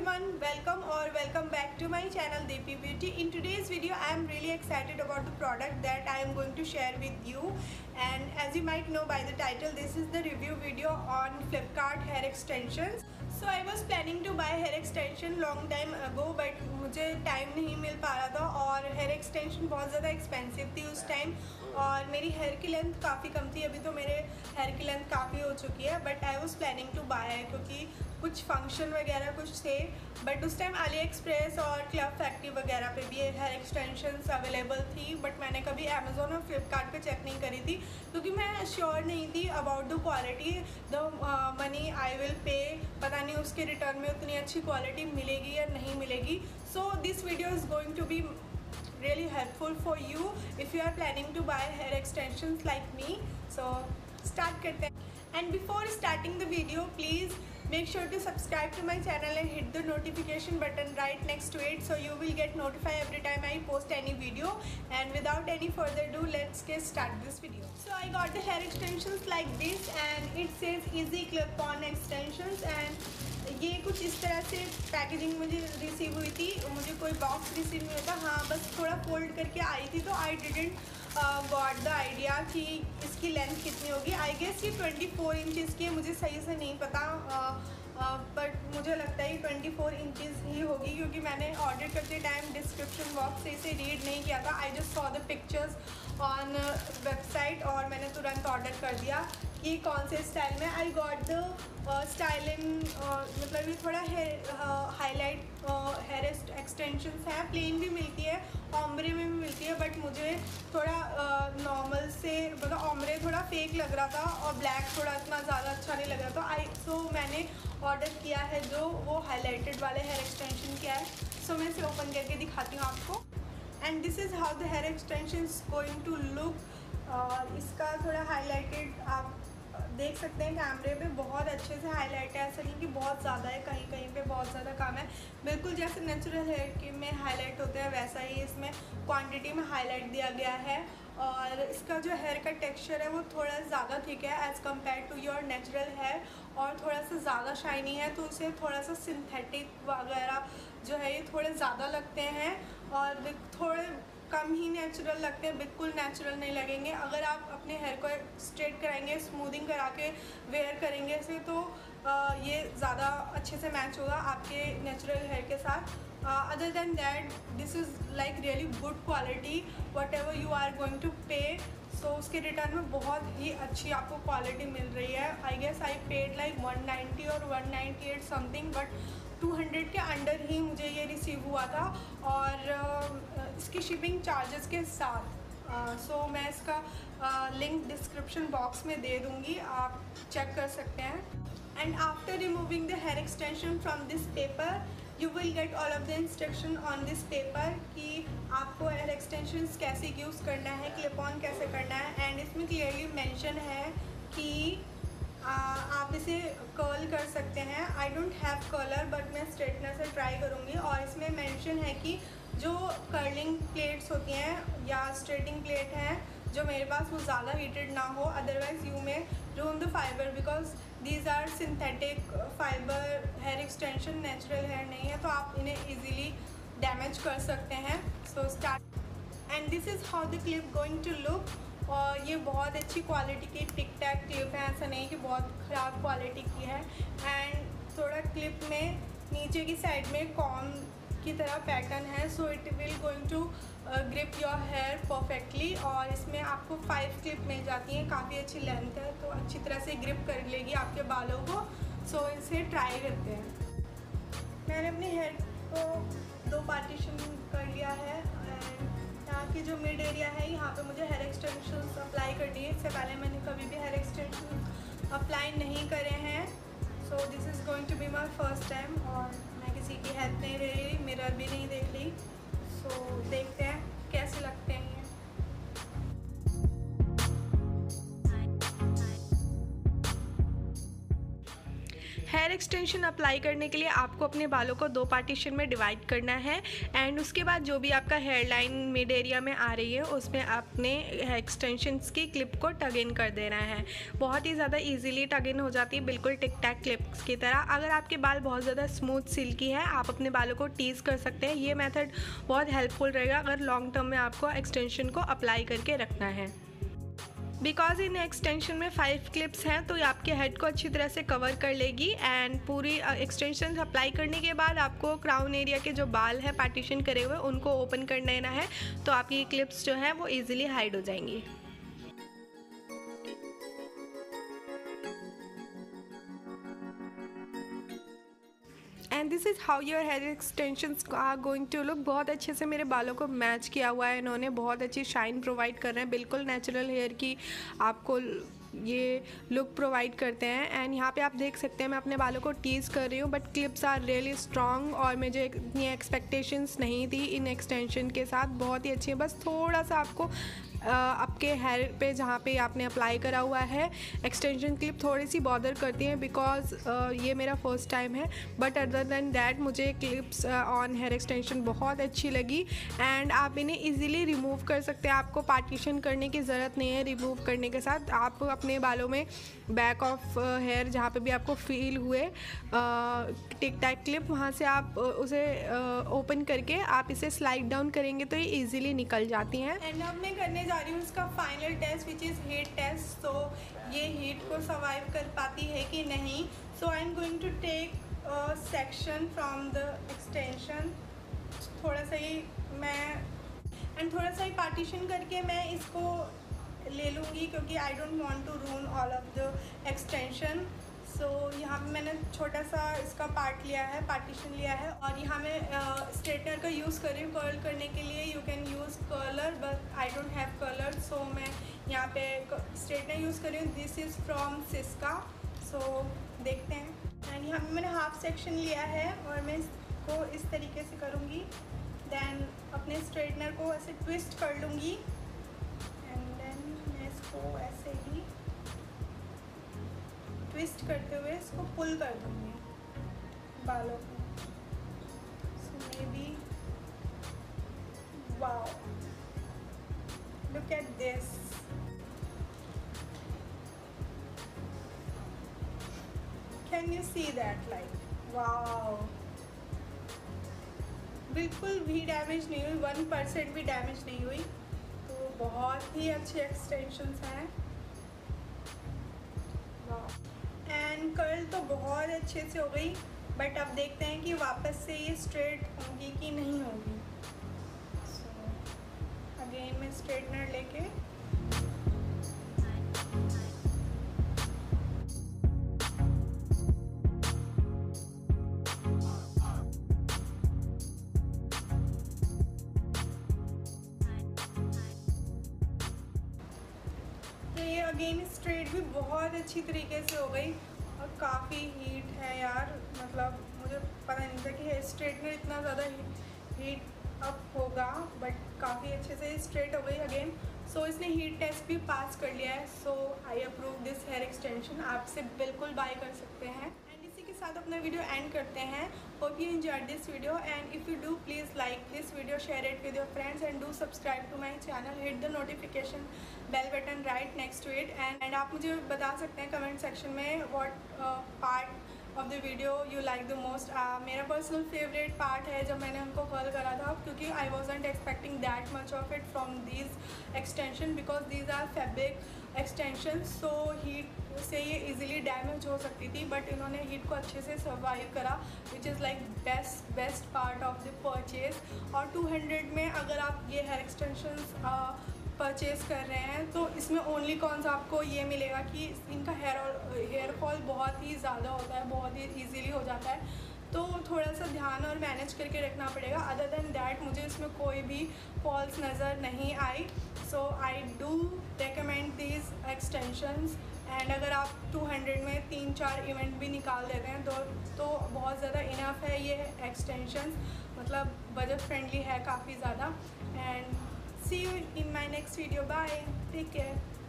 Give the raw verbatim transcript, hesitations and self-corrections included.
everyone, welcome or welcome back to my channel Deepy Beauty. In today's video I am really excited about the product that I am going to share with you, and as you might know by the title, this is the review video on Flipkart hair extensions. So I was planning to buy hair extension long time ago, but मुझे time नहीं मिल पा रहा था और hair extension बहुत ज़्यादा expensive थी उस टाइम, और मेरी हेयर की लेंथ काफ़ी कम थी. अभी तो मेरे हेयर की लेंथ काफ़ी हो चुकी है, but I was planning to buy है क्योंकि कुछ फंक्शन वगैरह कुछ थे. बट उस टाइम अली एक्सप्रेस और क्लब फैक्ट्री वगैरह पे भी हेयर एक्सटेंशंस अवेलेबल थी, बट मैंने कभी अमेज़ोन और फ्लिपकार्ट पे चेक नहीं करी थी क्योंकि मैं श्योर नहीं थी about the quality, the money I will pay. पता नहीं उसके रिटर्न में उतनी अच्छी क्वालिटी मिलेगी या नहीं मिलेगी. So this video is going to be really helpful for you if you are planning to buy hair extensions like me. So start करते हैं. And before starting the video, please make sure to subscribe to my channel and hit the notification button right next to it so you will get notified every time I post any video. And without any further ado, let's get started this video. So I got the hair extensions like this and it says easy clip on extensions, and ये कुछ इस तरह से packaging मुझे receive हुई थी. मुझे कोई बॉक्स रिसीव नहीं होता, हाँ बस थोड़ा फोल्ड करके आई थी, तो I didn't got the idea कि इसकी लेंथ कितनी होगी. आई गेस ये ट्वेंटी फोर इंचज़ की है, मुझे सही से नहीं पता, बट uh, uh, मुझे लगता है ट्वेंटी फोर इंचज़ ही होगी क्योंकि मैंने ऑर्डर करते टाइम डिस्क्रिप्शन बॉक्स से इसे रीड नहीं किया था. I just saw the pictures on website और मैंने तुरंत ऑर्डर कर दिया कि कौन से स्टाइल में. I got the style in मतलब ये थोड़ा हेयर हाईलाइट हेयर एक्सटेंशंस है. प्लेन भी मिलती है, ओम्ब्रे में भी मिलती है, बट मुझे थोड़ा नॉर्मल uh, से मतलब ओम्ब्रे थोड़ा फेक लग रहा था और ब्लैक थोड़ा इतना ज़्यादा अच्छा नहीं लग रहा था. आई सो so, मैंने ऑर्डर किया है जो वो हाईलाइटेड वाले हेयर एक्सटेंशन किया है. सो so, मैं इसे ओपन करके दिखाती हूँ आपको. And this is how the hair extension is going to look. और इसका थोड़ा हाईलाइटेड आप देख सकते हैं कैमरे पे, बहुत अच्छे से हाईलाइट है. ऐसा नहीं कि बहुत ज़्यादा है, कहीं कहीं पे बहुत ज़्यादा कम है. बिल्कुल जैसे नेचुरल हेयर के में हाईलाइट होते हैं वैसा ही इसमें क्वांटिटी में हाईलाइट दिया गया है. और इसका जो हेयर का टेक्सचर है वो थोड़ा ज़्यादा थिक है as compare to your natural hair, और थोड़ा सा ज़्यादा शाइनी है, तो उसे थोड़ा सा सिंथेटिक वगैरह जो है ये थोड़े ज़्यादा लगते हैं और थोड़े कम ही नेचुरल लगते हैं. बिल्कुल नेचुरल नहीं लगेंगे. अगर आप अपने हेयर को स्ट्रेट कराएंगे, स्मूदिंग करा के वेयर करेंगे इसे, तो आ, ये ज़्यादा अच्छे से मैच होगा आपके नेचुरल हेयर के साथ. Other than that this is like really good quality whatever you are going to pay. So उसके रिटर्न में बहुत ही अच्छी आपको क्वालिटी मिल रही है. I guess I paid like one ninety और one ninety eight something, but two hundred के अंडर ही मुझे ये रिसीव हुआ था, और uh, इसकी शिपिंग चार्जेस के साथ. सो uh, so मैं इसका लिंक डिस्क्रिप्शन बॉक्स में दे दूँगी, आप चेक कर सकते हैं. And after removing the hair extension from this paper you will get all of the instruction on this paper कि आपको हेयर एक्सटेंशंस कैसे यूज़ करना है, क्लिप ऑन कैसे करना है. एंड इसमें क्लियरली मेंशन है कि आ, आप इसे कर्ल कर सकते हैं. I don't have curler, but मैं स्ट्रेटनर से ट्राई करूँगी. और इसमें मेंशन है कि जो कर्लिंग प्लेट्स होती हैं या स्ट्रेटिंग प्लेट हैं जो मेरे पास, वो ज़्यादा हीटेड ना हो, otherwise you may ruin the fibre because these are synthetic fibre hair extension, natural hair नहीं है, तो आप इन्हें ईजीली डैमेज कर सकते हैं. So start. And this is how the clip going to look. और ये बहुत अच्छी क्वालिटी की टिक टैक क्लिप है, ऐसा नहीं कि बहुत ख़राब क्वालिटी की है. एंड थोड़ा क्लिप में नीचे की साइड में कॉम की तरह पैटर्न है, so it will going to grip your hair perfectly. और इसमें आपको फाइव क्लिप मिल जाती हैं, काफ़ी अच्छी लेंथ है, तो अच्छी तरह से ग्रिप कर लेगी आपके बालों को. सो so, इसे ट्राई करते हैं. मैंने अपने हेयर को दो पार्टीशन कर लिया है. यहाँ की जो मिड एरिया है यहाँ पे मुझे हेयर एक्सटेंशंस अप्लाई करनी है. इससे पहले मैंने कभी भी हेयर एक्सटेंशन अप्लाई नहीं करे हैं. So this is going to be my first time, और मैं किसी की हेल्प नहीं ले रही, मिरर भी नहीं देख ली. सो so, देखते हैं कैसे लगते हैं ये. हेयर एक्सटेंशन अप्लाई करने के लिए आपको अपने बालों को दो पार्टीशन में डिवाइड करना है एंड उसके बाद जो भी आपका हेयर लाइन मिड एरिया में आ रही है उसमें आपने एक्सटेंशंस की क्लिप को टग इन कर देना है। बहुत ही ज़्यादा इजीली टग इन हो जाती है, बिल्कुल टिक टैक क्लिप्स की तरह। अगर आपके बाल बहुत ज़्यादा स्मूथ सिल्की है आप अपने बालों को टीज़ कर सकते हैं। ये मेथड बहुत हेल्पफुल रहेगा अगर लॉन्ग टर्म में आपको एक्सटेंशन को अप्लाई करके रखना है। बिकॉज इन एक्सटेंशन में फाइव क्लिप्स हैं तो ये आपके हेड को अच्छी तरह से कवर कर लेगी एंड पूरी एक्सटेंशन अप्लाई करने के बाद आपको क्राउन एरिया के जो बाल है पार्टीशन करे हुए उनको ओपन कर लेना है, तो आपकी क्लिप्स जो है वो इजीली हाइड हो जाएंगी। And this is how your hair extensions are going to look. बहुत अच्छे से मेरे बालों को मैच किया हुआ है इन्होंने, बहुत अच्छी शाइन प्रोवाइड कर रहे हैं, बिल्कुल नेचुरल हेयर की आपको ये लुक प्रोवाइड करते हैं। एंड यहाँ पे आप देख सकते हैं मैं अपने बालों को टीज़ कर रही हूँ but clips are really strong और मुझे इतनी एक्सपेक्टेशंस नहीं थी इन एक्सटेंशन के साथ, बहुत ही अच्छी है। बस थोड़ा सा आपको आपके हेयर पे जहाँ पे आपने अप्लाई करा हुआ है एक्सटेंशन क्लिप थोड़ी सी बॉदर करती हैं बिकॉज ये मेरा फर्स्ट टाइम है, बट अदर देन दैट मुझे क्लिप्स ऑन हेयर एक्सटेंशन बहुत अच्छी लगी एंड आप इन्हें इजीली रिमूव कर सकते हैं। आपको पार्टीशन करने की ज़रूरत नहीं है। रिमूव करने के साथ आप अपने बालों में बैक ऑफ हेयर जहाँ पे भी आपको फील हुए टिक टैक क्लिप वहाँ से आप उसे ओपन करके आप इसे स्लाइड डाउन करेंगे तो ये ईजिली निकल जाती हैं। एंड अब मैं करने जा रही हूँ इसका final test which is heat test. तो ये हीट को सर्वाइव कर पाती है कि नहीं। So I am going to take section from the extension, थोड़ा सा ही मैं एंड थोड़ा सा ही पार्टीशन करके मैं इसको ले लूँगी क्योंकि I don't want to ruin all of the extension. So so, यहाँ पे मैंने छोटा सा इसका पार्ट लिया है, पार्टीशन लिया है और यहाँ मैं स्ट्रेटनर का यूज़ कर रही हूँ कर्ल करने के लिए। You can use curler but I don't have curler, so मैं यहाँ पे स्ट्रेटनर यूज़ कर रही हूँ। This is from Syska. So देखते हैं। एंड यहाँ पे मैंने हाफ सेक्शन लिया है और मैं इसको इस तरीके से करूँगी, देन अपने स्ट्रेटनर को ऐसे ट्विस्ट कर लूँगी एंड देन मैं इसको ऐसे ही ट्विस्ट करते हुए इसको पुल कर दूँगी बालों को। So maybe wow, look at this. Can you see that? Like wow, बिल्कुल भी डैमेज नहीं हुई, वन परसेंट भी डैमेज नहीं हुई। तो बहुत ही अच्छे एक्सटेंशंस हैं। एंड कर्ल तो बहुत अच्छे से हो गई बट अब देखते हैं कि वापस से ये स्ट्रेट होगी कि नहीं होगी। सो अगेन मैं स्ट्रेटनर लेके तो ये अगेन स्ट्रेट भी बहुत अच्छी तरीके से हो गई। और काफ़ी हीट है यार, मतलब मुझे पता नहीं था कि हेयर स्ट्रेटनर इतना ज़्यादा हीट अप होगा बट काफ़ी अच्छे से स्ट्रेट हो गई अगेन। सो so, इसने हीट टेस्ट भी पास कर लिया है। So I approve this hair extension, आप इसे बिल्कुल बाय कर सकते हैं। के साथ अपना वीडियो एंड करते हैं। Hope you enjoyed this video and if you do please like this video, share it with your friends and do subscribe to my channel, hit the notification bell button right next to it. And and आप मुझे बता सकते हैं comment section में what part of the video you like the most. मेरा personal favourite part है जब मैंने उनको कर्ल करा था, क्योंकि I wasn't expecting that much of it from these extension because these are fabric extension. So heat से ये इजीली डैमेज हो सकती थी बट इन्होंने हीट को अच्छे से सर्वाइव करा, which is like best best part of the purchase. और टू हंड्रेड में अगर आप ये हेयर एक्सटेंशंस परचेज़ कर रहे हैं तो इसमें ओनली कौन सा आपको ये मिलेगा कि इनका हेयर और हेयर फॉल बहुत ही ज़्यादा होता है, बहुत ही ईजीली हो जाता है, तो थोड़ा सा ध्यान और मैनेज करके रखना पड़ेगा। अदर देन दैट मुझे इसमें कोई भी फॉल्स नज़र नहीं आई। So I do recommend these extensions. And अगर आप टू हंड्रेड में तीन चार इवेंट भी निकाल देते हैं तो तो बहुत ज़्यादा इनफ है ये एक्सटेंशंस, मतलब बजट फ्रेंडली है काफ़ी ज़्यादा। And see you in my next video, bye, take care.